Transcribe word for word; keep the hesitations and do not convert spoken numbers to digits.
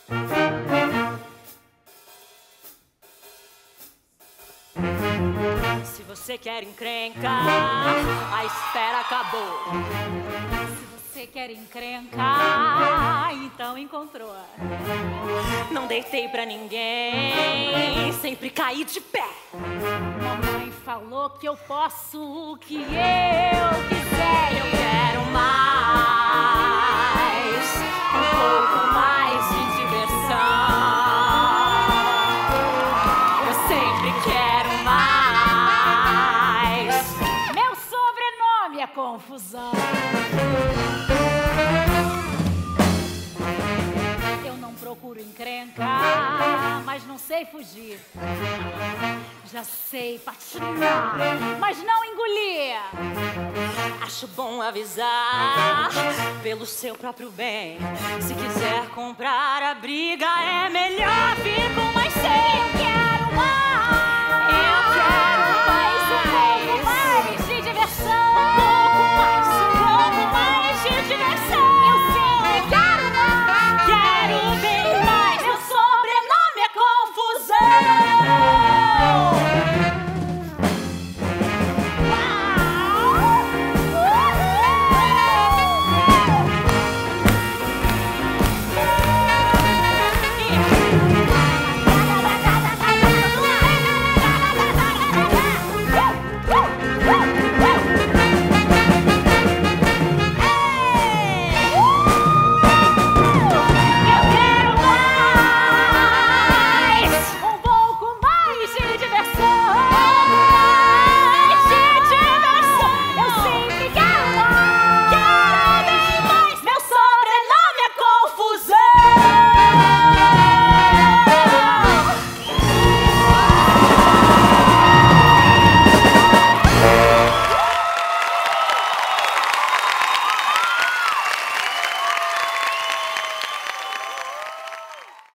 Se você quer encrenca, a espera acabou. Se você quer encrenca, então encontrou. Não deitei pra ninguém, sempre caí de pé. Mamãe falou que eu posso o que eu quiser. Eu quero mais, um pouco mais de diversão. Eu sempre quero mais. Meu sobrenome é confusão. Eu não procuro encrenca, mas não sei fugir. Já sei patinar, mas não engolir. Acho bom avisar, pelo seu próprio bem. Se quiser comprar a briga, é melhor vir com mais cem.